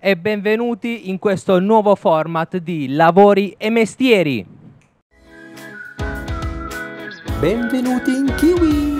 e benvenuti in questo nuovo format di Lavori e Mestieri. Benvenuti in Kiwi!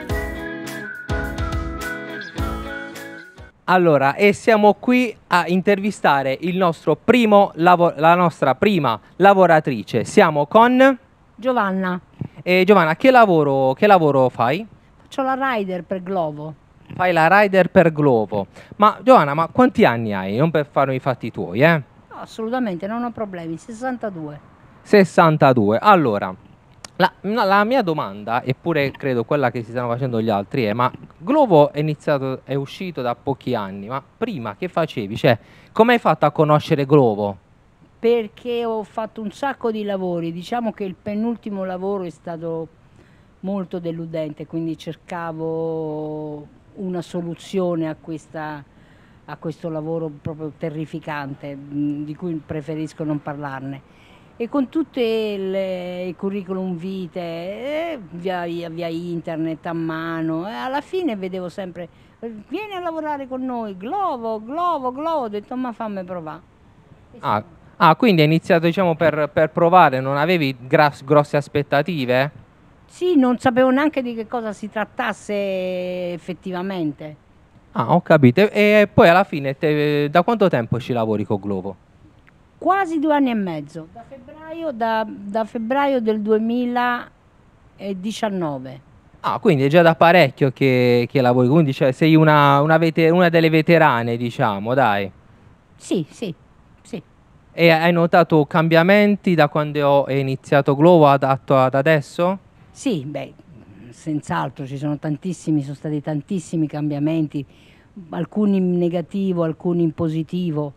Allora, e siamo qui a intervistare il nostro la nostra prima lavoratrice. Siamo con Giovanna, Giovanna, che lavoro fai? faccio la rider per Glovo. Fai la rider per Glovo. Ma Giovanna, ma quanti anni hai? Non per farmi i fatti tuoi, No, assolutamente, non ho problemi, 62. 62. Allora, la mia domanda, eppure credo quella che si stanno facendo gli altri, è: ma Glovo è uscito da pochi anni, ma prima che facevi? Cioè, come hai fatto a conoscere Glovo? Perché ho fatto un sacco di lavori, diciamo che il penultimo lavoro è stato molto deludente, quindi cercavo una soluzione a questo lavoro proprio terrificante, di cui preferisco non parlarne. E con tutte i curriculum vitae, via internet a mano, alla fine vedevo sempre, vieni a lavorare con noi, Glovo, Glovo, Glovo, ho detto ma fammi provare. Quindi hai iniziato, diciamo, per provare, non avevi grosse aspettative? Sì, non sapevo neanche di che cosa si trattasse effettivamente. Ah, ho capito. E poi alla fine, da quanto tempo ci lavori con Glovo? Quasi 2 anni e mezzo, da febbraio del 2019. Ah, quindi è già da parecchio che lavori, quindi cioè, sei una delle veterane, diciamo, dai. Sì, sì, sì. E hai notato cambiamenti da quando è iniziato Glovo adatto ad adesso? Sì, beh, senz'altro sono stati tantissimi cambiamenti, alcuni in negativo, alcuni in positivo,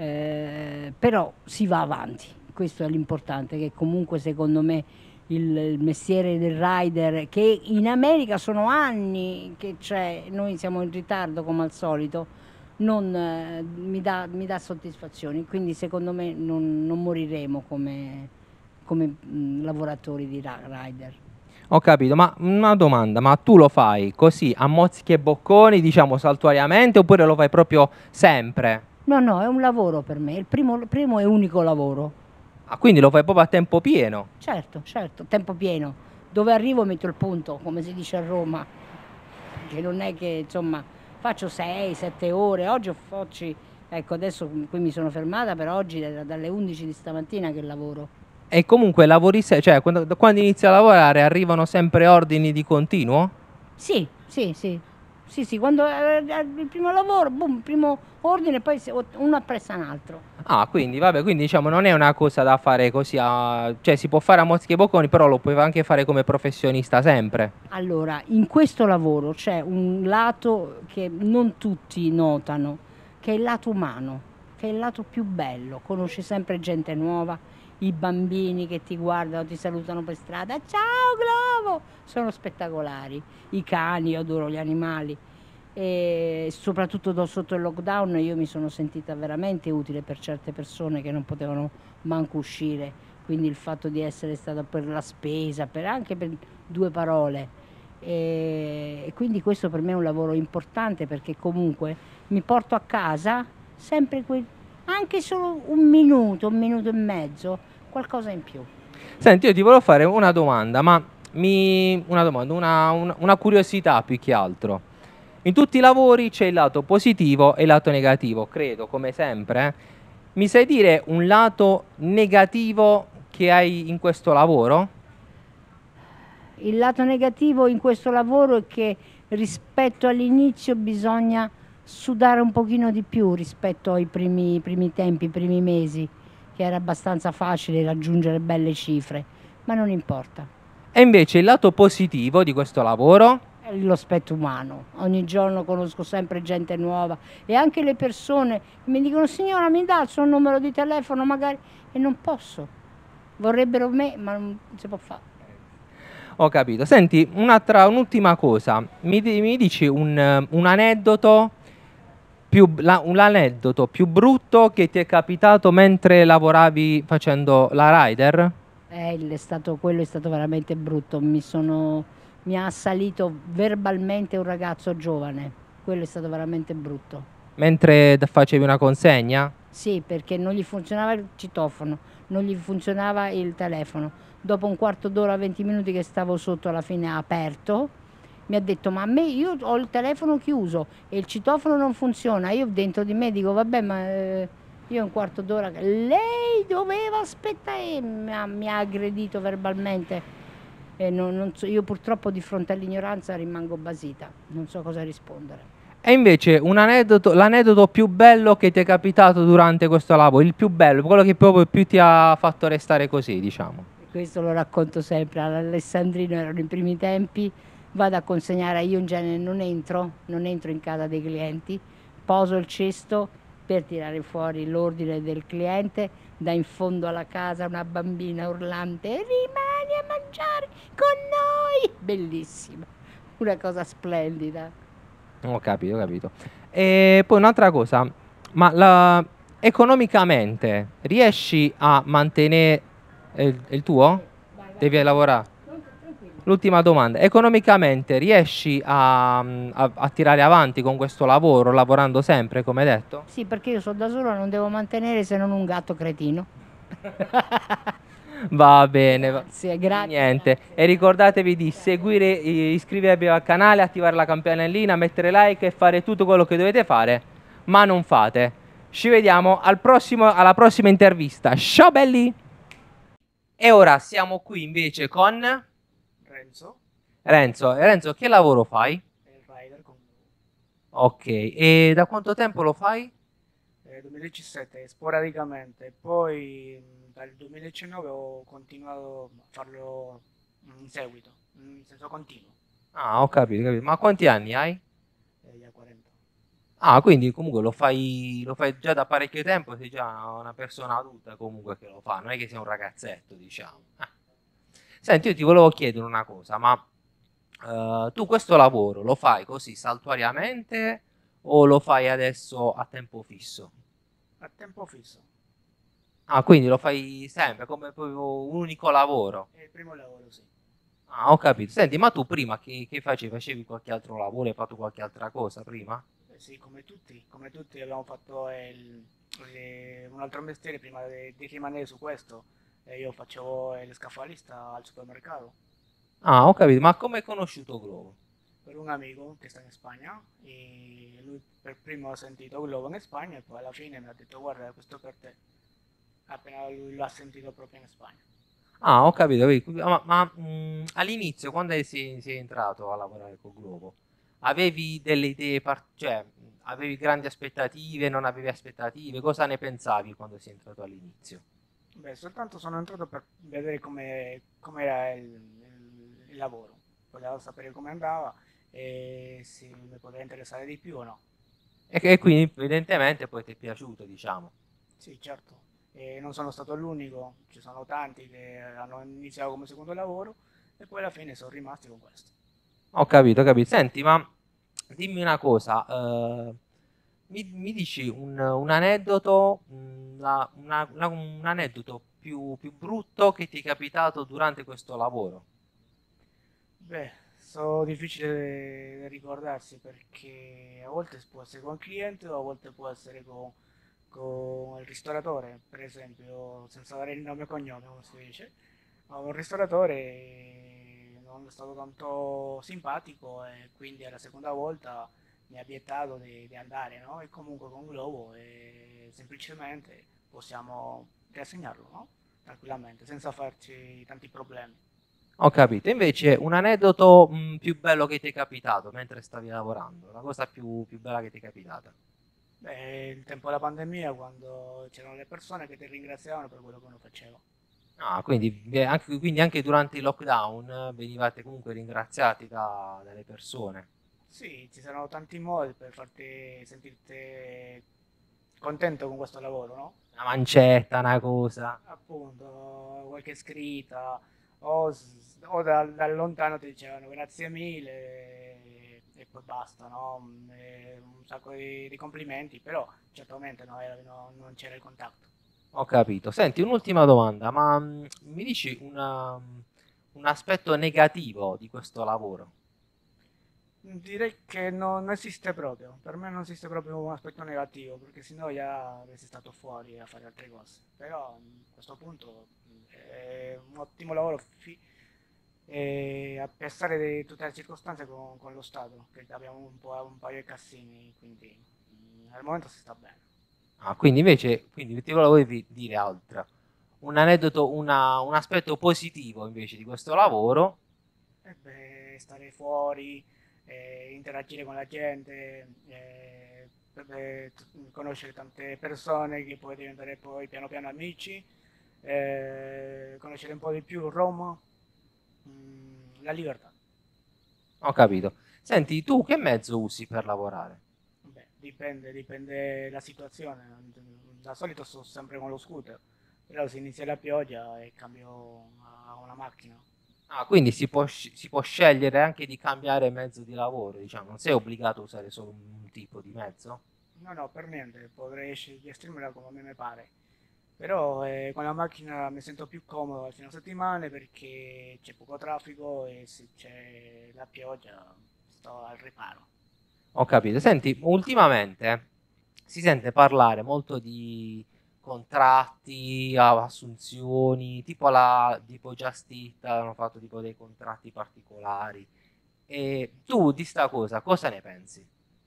però si va avanti, questo è l'importante, che comunque secondo me il mestiere del rider, che in America sono anni che c'è, noi siamo in ritardo come al solito, mi dà soddisfazioni, quindi secondo me non moriremo come lavoratori di rider. Ho capito, ma una domanda, ma tu lo fai così a mozzichi e bocconi, diciamo saltuariamente, oppure lo fai proprio sempre? No, no, è un lavoro per me, il primo e unico lavoro. Ah, quindi lo fai proprio a tempo pieno? Certo, certo, tempo pieno. Dove arrivo metto il punto, come si dice a Roma. Che non è che, insomma, faccio 6-7 ore. Oggi, ecco, adesso qui mi sono fermata, per oggi dalle 11 di stamattina che lavoro. E comunque lavori, cioè quando inizi a lavorare arrivano sempre ordini di continuo? Sì, sì, sì. Sì, sì, quando il primo lavoro, boom, il primo ordine, poi uno appressa un altro. Ah, quindi vabbè, quindi diciamo non è una cosa da fare così cioè si può fare a mozzichi e bocconi, però lo puoi anche fare come professionista sempre. Allora, in questo lavoro c'è un lato che non tutti notano, che è il lato umano, che è il lato più bello. Conosci sempre gente nuova, i bambini che ti guardano, ti salutano per strada, ciao Glovo, sono spettacolari. I cani, io adoro gli animali. E soprattutto sotto il lockdown io mi sono sentita veramente utile per certe persone che non potevano manco uscire, quindi il fatto di essere stata per la spesa, anche per 2 parole. E quindi questo per me è un lavoro importante, perché comunque mi porto a casa sempre anche solo un minuto e mezzo, qualcosa in più. Senti, io ti volevo fare una domanda, una curiosità più che altro. In tutti i lavori c'è il lato positivo e il lato negativo, credo, come sempre. Mi sai dire un lato negativo che hai in questo lavoro? Il lato negativo in questo lavoro è che rispetto all'inizio bisogna sudare un pochino di più rispetto ai primi tempi, i primi mesi, che era abbastanza facile raggiungere belle cifre, ma non importa. E invece il lato positivo di questo lavoro? È l'aspetto umano. Ogni giorno conosco sempre gente nuova e anche le persone mi dicono: signora, mi dà il suo numero di telefono magari, e non posso. Vorrebbero me, ma non si può fare. Ho capito. Senti, un'ultima cosa. Mi dici un aneddoto un aneddoto più brutto che ti è capitato mentre lavoravi facendo la rider? Quello è stato veramente brutto. Mi ha assalito verbalmente un ragazzo giovane. Quello è stato veramente brutto. Mentre facevi una consegna? Sì, perché non gli funzionava il citofono, non gli funzionava il telefono. Dopo un quarto d'ora, 20 minuti che stavo sotto, alla fine ha aperto, mi ha detto: ma a me, io ho il telefono chiuso e il citofono non funziona. Io dentro di me dico: vabbè, ma io un quarto d'ora lei doveva aspettare, e mi ha aggredito verbalmente. E non so, io purtroppo di fronte all'ignoranza rimango basita, non so cosa rispondere. E invece l'aneddoto più bello che ti è capitato durante questo lavoro, il più bello, quello che proprio più ti ha fatto restare così, diciamo. Questo lo racconto sempre all'Alessandrino, erano i primi tempi, vado a consegnare, io in genere non entro in casa dei clienti, poso il cesto per tirare fuori l'ordine del cliente, da in fondo alla casa una bambina urlante: rimani a mangiare con noi! Bellissima, una cosa splendida. Ho capito, ho capito. E poi un'altra cosa, ma economicamente riesci a mantenere il tuo? Devi lavorare. L'ultima domanda, economicamente riesci a tirare avanti con questo lavoro, lavorando sempre, come detto? Sì, perché io sono da sola, non devo mantenere se non un gatto cretino. Va bene, Grazie, grazie. niente. Grazie. E ricordatevi di seguire, iscrivervi al canale, attivare la campanellina, mettere like e fare tutto quello che dovete fare, ma non fate. Ci vediamo alla prossima intervista. Ciao belli! E ora siamo qui invece con Renzo, Renzo. Renzo, che lavoro fai? il rider con Ok, e da quanto tempo lo fai? 2017 sporadicamente, poi dal 2019 ho continuato a farlo in seguito, in senso continuo, Ah, ho capito, capito. Ma quanti anni hai? già 40. Ah, quindi comunque lo fai già da parecchio tempo, sei già una persona adulta comunque che lo fa, non è che sei un ragazzetto, diciamo. Senti, io ti volevo chiedere una cosa, ma tu questo lavoro lo fai così saltuariamente o lo fai adesso a tempo fisso? A tempo fisso, Ah, quindi lo fai sempre come proprio un unico lavoro? è il primo lavoro, sì. Ah, ho capito. Senti, ma tu prima che facevi? Facevi qualche altro lavoro? Hai fatto qualche altra cosa prima? Sì, come tutti abbiamo fatto un altro mestiere prima di rimanere su questo. Io facevo il scaffalista al supermercato Ah, ho capito. Ma come hai conosciuto Globo? per un amico che sta in Spagna e lui per primo ha sentito Globo in Spagna e poi alla fine mi ha detto guarda questo per te, appena lui l'ha sentito proprio in Spagna. Ah, ho capito. Ma all'inizio, quando sei entrato a lavorare con Globo, avevi delle idee, cioè avevi grandi aspettative, non avevi aspettative? Cosa ne pensavi quando sei entrato all'inizio? Beh, soltanto sono entrato per vedere com'era il lavoro, volevo sapere come andava e se mi poteva interessare di più o no. E quindi evidentemente poi ti è piaciuto, diciamo. Sì, certo, e non sono stato l'unico, ci sono tanti che hanno iniziato come secondo lavoro e poi alla fine sono rimasti con questo. Ho capito, ho capito. Senti, ma dimmi una cosa, mi dici un aneddoto, un aneddoto più brutto che ti è capitato durante questo lavoro? Beh, sono difficile da ricordarsi perché a volte può essere con il cliente o a volte può essere con il ristoratore, per esempio, senza dare il nome e cognome, come si dice, ma un ristoratore non è stato tanto simpatico e quindi alla seconda volta mi ha vietato di andare, no? E comunque con Globo semplicemente possiamo riassegnarlo, no? Tranquillamente, senza farci tanti problemi. Ho capito. Invece un aneddoto più bello che ti è capitato mentre stavi lavorando, la cosa più bella che ti è capitata. Beh, il tempo della pandemia, quando c'erano le persone che ti ringraziavano per quello che uno faceva. Ah, quindi anche durante il lockdown venivate comunque ringraziati dalle persone. Sì, ci sono tanti modi per farti sentirti contento con questo lavoro, no? Una mancetta, una cosa. Appunto, qualche scritta o da lontano ti dicevano grazie mille e poi basta, no? E un sacco di complimenti, però certamente non c'era il contatto. Ho capito. Senti, un'ultima domanda, ma mi dici un aspetto negativo di questo lavoro? Direi che non esiste proprio, per me non esiste proprio un aspetto negativo, perché sennò già avresti stato fuori a fare altre cose. Però a questo punto è un ottimo lavoro a pensare di tutte le circostanze con lo Stato, che abbiamo un paio di cassini, quindi al momento si sta bene. Ah, quindi invece, quindi ti volevo dire altro. Un aneddoto, un aspetto positivo invece di questo lavoro. E beh, stare fuori, interagire con la gente, conoscere tante persone che poi diventare poi piano piano amici, conoscere un po' di più Roma, la libertà. Ho capito. Senti, tu che mezzo usi per lavorare? Beh, dipende la situazione. Da solito sto sempre con lo scooter, però se inizia la pioggia e cambio a una macchina. Ah, quindi si può scegliere anche di cambiare mezzo di lavoro, diciamo, non sei obbligato a usare solo un tipo di mezzo? No, no, per niente, potrei gestirmela come a me mi pare. Però con la macchina mi sento più comodo al fine settimana perché c'è poco traffico e se c'è la pioggia sto al riparo. Ho capito. Senti, ultimamente si sente parlare molto di contratti, assunzioni, tipo Just Eat hanno fatto tipo dei contratti particolari. E tu di sta cosa ne pensi?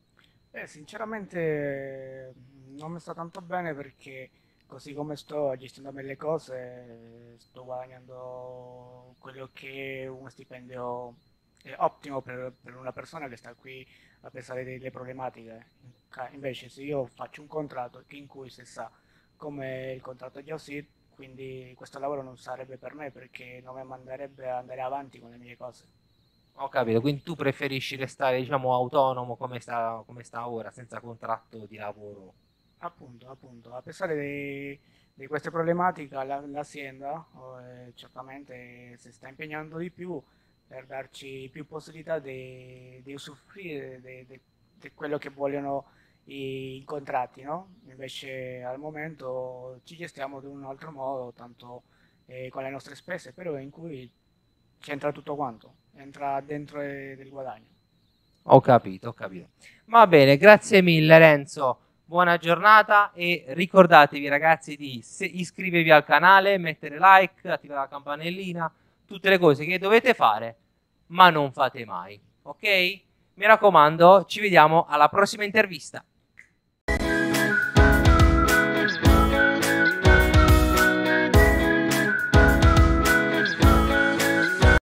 Sinceramente non mi sta tanto bene perché così come sto gestendo le cose sto guadagnando quello che è uno stipendio ottimo per una persona che sta qui a pensare delle problematiche. Invece se io faccio un contratto in cui si sa come il contratto di Ossit, quindi questo lavoro non sarebbe per me perché non mi manderebbe ad andare avanti con le mie cose. Ho capito, quindi tu preferisci restare, diciamo, autonomo come sta ora, senza contratto di lavoro. Appunto, a pesar di queste problematiche, l'azienda certamente si sta impegnando di più per darci più possibilità di usufruire di quello che vogliono i contratti, no? Invece al momento ci gestiamo in un altro modo, tanto con le nostre spese, però in cui c'entra tutto quanto, entra dentro del guadagno. Ho capito, ho capito. Va bene, grazie mille Renzo. Buona giornata e ricordatevi ragazzi di iscrivervi al canale, mettere like, attivare la campanellina, tutte le cose che dovete fare, ma non fate mai, ok? Mi raccomando, ci vediamo alla prossima intervista.